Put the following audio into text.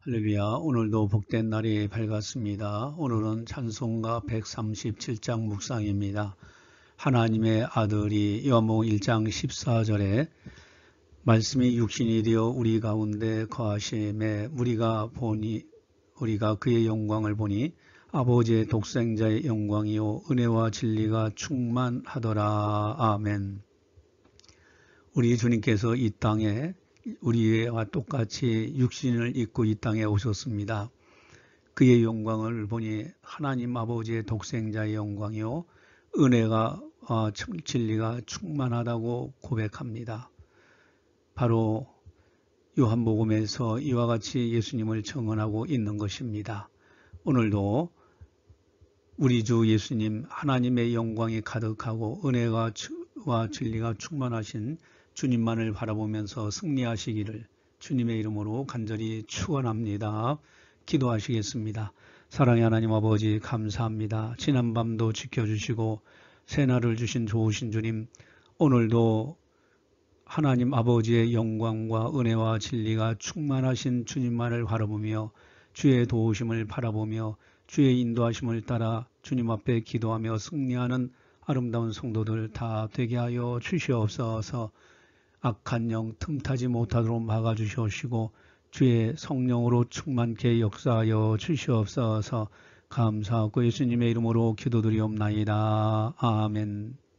할렐루야. 오늘도 복된 날이 밝았습니다. 오늘은 찬송가 137장 묵상입니다. 하나님의 아들이 요한복음 1장 14절에 말씀이 육신이 되어 우리 가운데 거하심에 우리가 그의 영광을 보니 아버지의 독생자의 영광이요 은혜와 진리가 충만하더라. 아멘. 우리 주님께서 이 땅에 우리와 똑같이 육신을 입고 이 땅에 오셨습니다. 그의 영광을 보니 하나님 아버지의 독생자의 영광이요 은혜가 진리가 충만하다고 고백합니다. 바로 요한복음에서 이와 같이 예수님을 청언하고 있는 것입니다. 오늘도 우리 주 예수님 하나님의 영광이 가득하고 은혜와 진리가 충만하신 주님만을 바라보면서 승리하시기를 주님의 이름으로 간절히 축원합니다. 기도하시겠습니다. 사랑의 하나님 아버지 감사합니다. 지난밤도 지켜주시고 새날을 주신 좋으신 주님, 오늘도 하나님 아버지의 영광과 은혜와 진리가 충만하신 주님만을 바라보며 주의 도우심을 바라보며 주의 인도하심을 따라 주님 앞에 기도하며 승리하는 아름다운 성도들 다 되게 하여 주시옵소서. 악한 영 틈타지 못하도록 막아주시옵시고 주의 성령으로 충만케 역사하여 주시옵소서. 감사하고 예수님의 이름으로 기도드리옵나이다. 아멘.